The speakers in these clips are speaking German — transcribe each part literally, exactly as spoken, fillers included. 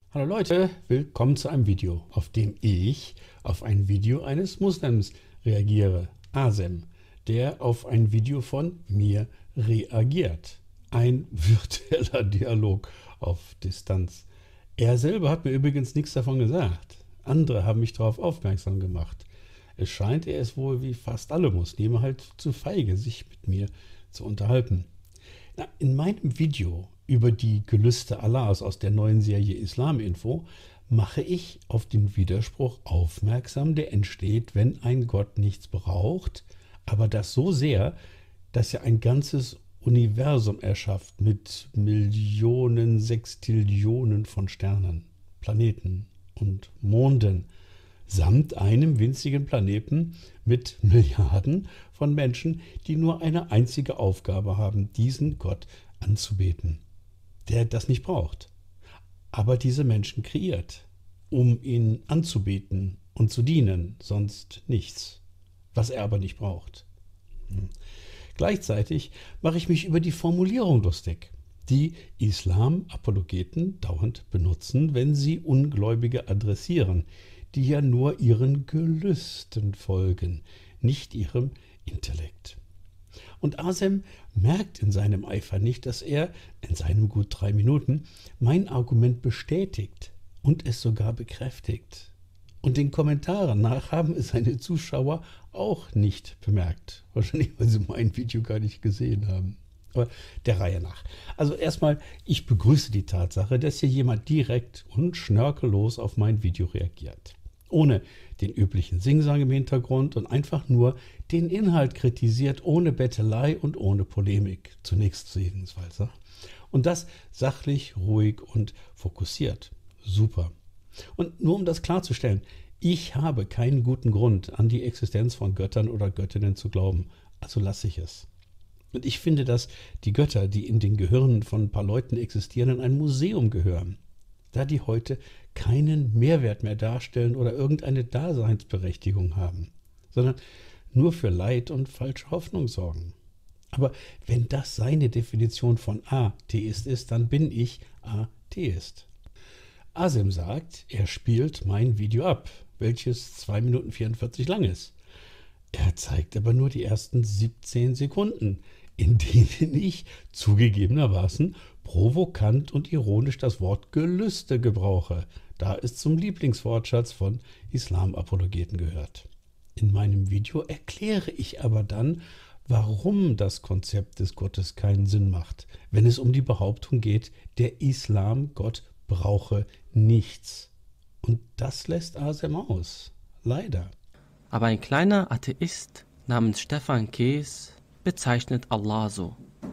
Hallo Leute, willkommen zu einem Video, auf dem ich auf ein Video eines Muslims reagiere, Asem, der auf ein Video von mir reagiert. Ein virtueller Dialog auf Distanz. Er selber hat mir übrigens nichts davon gesagt. Andere haben mich darauf aufmerksam gemacht. Es scheint, er ist wohl wie fast alle Muslime halt zu feige, sich mit mir zu unterhalten. Na, in meinem Video über die Gelüste Allahs aus der neuen Serie Islaminfo mache ich auf den Widerspruch aufmerksam, der entsteht, wenn ein Gott nichts braucht, aber das so sehr, dass er ein ganzes Universum erschafft mit Millionen, Sextillionen von Sternen, Planeten und Monden, samt einem winzigen Planeten mit Milliarden von Menschen, die nur eine einzige Aufgabe haben, diesen Gott anzubeten, der das nicht braucht, aber diese Menschen kreiert, um ihn anzubeten und zu dienen, sonst nichts, was er aber nicht braucht. Hm. Gleichzeitig mache ich mich über die Formulierung lustig, die Islam-Apologeten dauernd benutzen, wenn sie Ungläubige adressieren, die ja nur ihren Gelüsten folgen, nicht ihrem Intellekt. Und Asem merkt in seinem Eifer nicht, dass er in seinen gut drei Minuten mein Argument bestätigt und es sogar bekräftigt. Und den Kommentaren nach haben es seine Zuschauer auch nicht bemerkt. Wahrscheinlich, weil sie mein Video gar nicht gesehen haben. Aber der Reihe nach. Also erstmal, ich begrüße die Tatsache, dass hier jemand direkt und schnörkellos auf mein Video reagiert. Ohne den üblichen Singsang im Hintergrund und einfach nur den Inhalt kritisiert, ohne Bettelei und ohne Polemik. Zunächst jedenfalls. Und das sachlich, ruhig und fokussiert. Super. Und nur um das klarzustellen, ich habe keinen guten Grund, an die Existenz von Göttern oder Göttinnen zu glauben. Also lasse ich es. Und ich finde, dass die Götter, die in den Gehirnen von ein paar Leuten existieren, in ein Museum gehören, da die heute keinen Mehrwert mehr darstellen oder irgendeine Daseinsberechtigung haben, sondern nur für Leid und falsche Hoffnung sorgen. Aber wenn das seine Definition von Atheist ist, dann bin ich Atheist. Asem sagt, er spielt mein Video ab, welches zwei Minuten vierundvierzig lang ist. Er zeigt aber nur die ersten siebzehn Sekunden, in denen ich zugegebenermaßen provokant und ironisch das Wort Gelüste gebrauche, da es zum Lieblingswortschatz von Islamapologeten gehört. In meinem Video erkläre ich aber dann, warum das Konzept des Gottes keinen Sinn macht, wenn es um die Behauptung geht, der Islam-Gott brauche nichts. Und das lässt Asem aus. Leider. Aber ein kleiner Atheist namens Stefan Kees bezeichnet Allah so.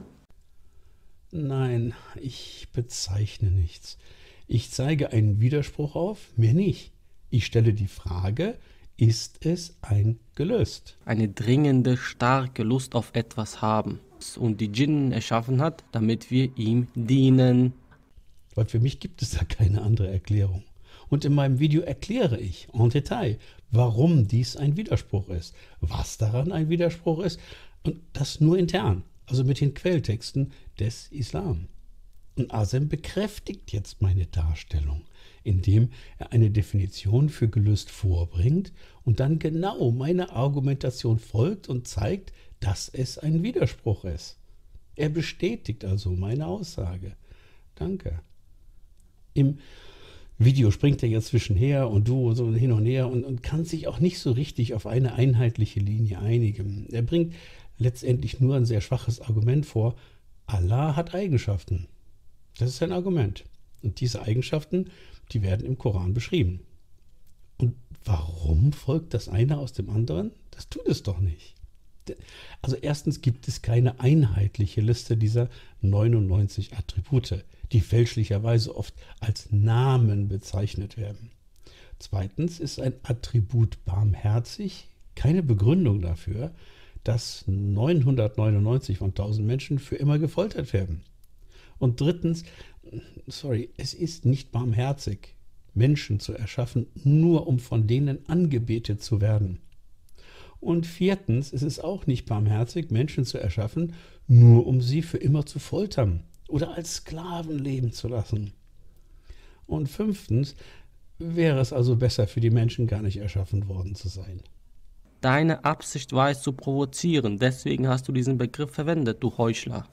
Nein, ich bezeichne nichts. Ich zeige einen Widerspruch auf, mehr nicht. Ich stelle die Frage, ist es ein Gelüst? Eine dringende, starke Lust auf etwas haben und die Djinnen erschaffen hat, damit wir ihm dienen. Weil für mich gibt es da keine andere Erklärung. Und in meinem Video erkläre ich en Detail, warum dies ein Widerspruch ist, was daran ein Widerspruch ist und das nur intern, also mit den Quelltexten des Islam. Und Asem bekräftigt jetzt meine Darstellung, indem er eine Definition für Gelüst vorbringt und dann genau meiner Argumentation folgt und zeigt, dass es ein Widerspruch ist. Er bestätigt also meine Aussage. Danke. Im Video springt er jetzt zwischenher und du und so hin und her und, und kann sich auch nicht so richtig auf eine einheitliche Linie einigen. Er bringt letztendlich nur ein sehr schwaches Argument vor. Allah hat Eigenschaften. Das ist ein Argument. Und diese Eigenschaften, die werden im Koran beschrieben. Und warum folgt das eine aus dem anderen? Das tut es doch nicht. Also erstens gibt es keine einheitliche Liste dieser neunundneunzig Attribute, die fälschlicherweise oft als Namen bezeichnet werden. Zweitens ist ein Attribut barmherzig keine Begründung dafür, dass neunhundertneunundneunzig von tausend Menschen für immer gefoltert werden. Und drittens, sorry, es ist nicht barmherzig, Menschen zu erschaffen, nur um von denen angebetet zu werden. Und viertens ist es auch nicht barmherzig, Menschen zu erschaffen, nur um sie für immer zu foltern oder als Sklaven leben zu lassen. Und fünftens wäre es also besser für die Menschen, gar nicht erschaffen worden zu sein. Deine Absicht war es zu provozieren, deswegen hast du diesen Begriff verwendet, du Heuchler.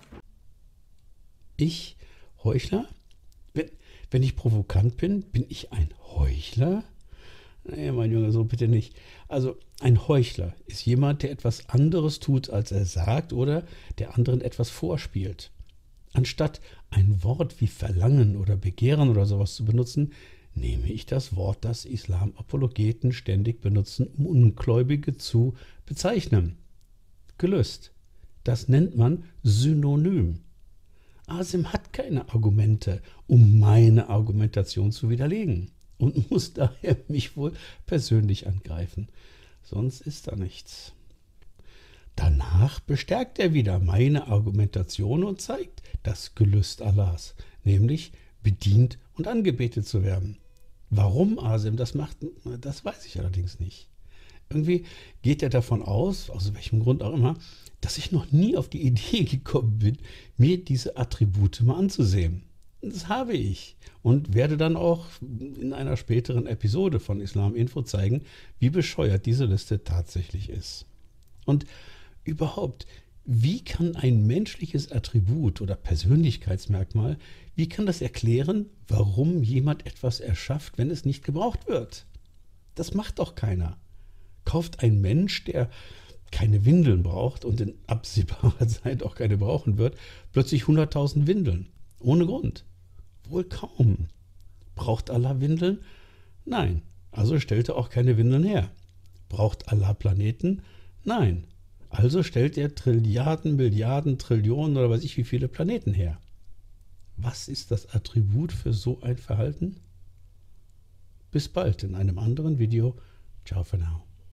Ich Heuchler? Wenn, wenn ich provokant bin, bin ich ein Heuchler? Nee, mein Junge, so bitte nicht. Also ein Heuchler ist jemand, der etwas anderes tut, als er sagt, oder der anderen etwas vorspielt. Anstatt ein Wort wie Verlangen oder Begehren oder sowas zu benutzen, nehme ich das Wort, das Islam-Apologeten ständig benutzen, um Ungläubige zu bezeichnen. Gelöst. Das nennt man Synonym. Asim hat keine Argumente, um meine Argumentation zu widerlegen und muss daher mich wohl persönlich angreifen. Sonst ist da nichts. Danach bestärkt er wieder meine Argumentation und zeigt das Gelüst Allahs, nämlich bedient und angebetet zu werden. Warum Asim das macht, das weiß ich allerdings nicht. Irgendwie geht er davon aus, aus welchem Grund auch immer, dass ich noch nie auf die Idee gekommen bin, mir diese Attribute mal anzusehen. Das habe ich und werde dann auch in einer späteren Episode von Islam Info zeigen, wie bescheuert diese Liste tatsächlich ist. Und überhaupt, wie kann ein menschliches Attribut oder Persönlichkeitsmerkmal, wie kann das erklären, warum jemand etwas erschafft, wenn es nicht gebraucht wird? Das macht doch keiner. Kauft ein Mensch, der keine Windeln braucht und in absehbarer Zeit auch keine brauchen wird, plötzlich hunderttausend Windeln? Ohne Grund. Wohl kaum. Braucht Allah Windeln? Nein. Also stellt er auch keine Windeln her. Braucht Allah Planeten? Nein. Also stellt er Trilliarden, Milliarden, Trillionen oder weiß ich wie viele Planeten her. Was ist das Attribut für so ein Verhalten? Bis bald in einem anderen Video. Ciao für now.